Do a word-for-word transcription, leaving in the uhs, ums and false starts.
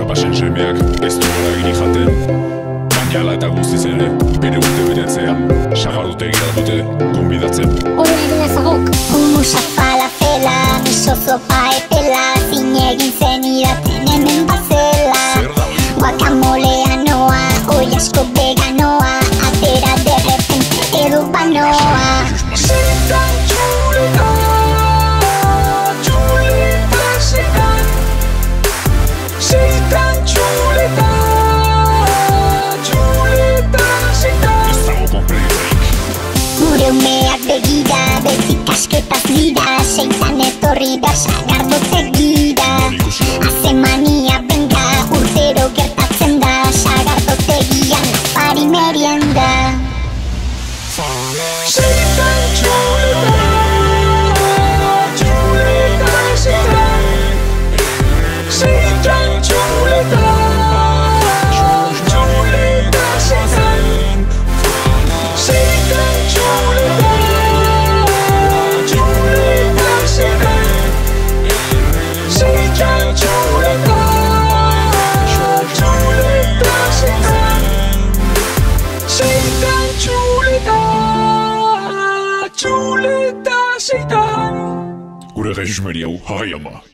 Txapasen semeak ez duela egin jaten. Baina eta guztiz ere, bere urte beretzean sagardotegira dute gonbidatzen. Hori egin ezagok. Humusa falafela, miso zopa epela, zine egin zen idaten hemen bazela. Guakamolea noa, oi asko veganoa, atera de repente edo banoa. Segitan txuleta, txuleta segitan. Segitan txuleta, txuleta segitan. Ez dago konpleturik. Gure umeak begira, bezik asketaz dira, seitan etorri da sagardotze gira. Azemania benga, urtero gertatzen da, sagardotegian afari merienda. Segitan txuleta, txuleta segitan. Segitan txuleta, txuleta segitan. Segitan txuleta, txuleta segitan. Segitan txuleta, txuleta segitan. Segitan txuleta, txuleta segitan. Gure gaixusmeri hau, hai ama.